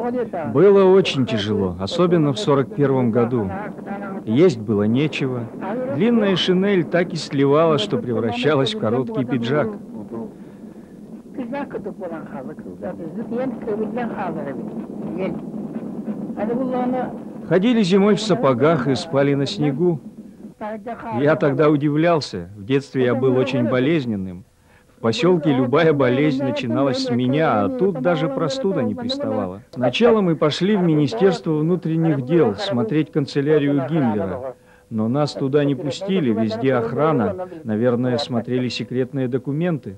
Было очень тяжело, особенно в 41 году. Есть было нечего. Длинная шинель так и сливала, что превращалась в короткий пиджак. Ходили зимой в сапогах и спали на снегу. Я тогда удивлялся. В детстве я был очень болезненным. В поселке любая болезнь начиналась с меня, а тут даже простуда не приставала. Сначала мы пошли в Министерство внутренних дел смотреть канцелярию Гиммлера. Но нас туда не пустили, везде охрана. Наверное, смотрели секретные документы.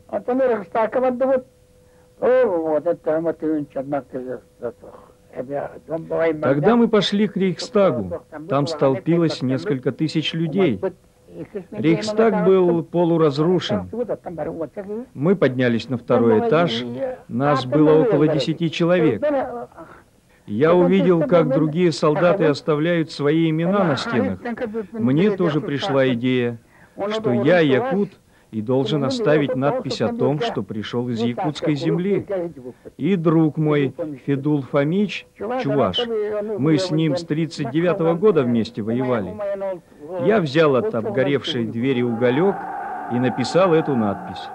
Тогда мы пошли к Рейхстагу. Там столпилось несколько тысяч людей. Рейхстаг был полуразрушен. Мы поднялись на второй этаж. Нас было около 10 человек. Я увидел, как другие солдаты оставляют свои имена на стенах. Мне тоже пришла идея, что я якут и должен оставить надпись о том, что пришел из якутской земли. И друг мой, Федул Фомич, чуваш, мы с ним с 39-го года вместе воевали. Я взял от обгоревшей двери уголек и написал эту надпись.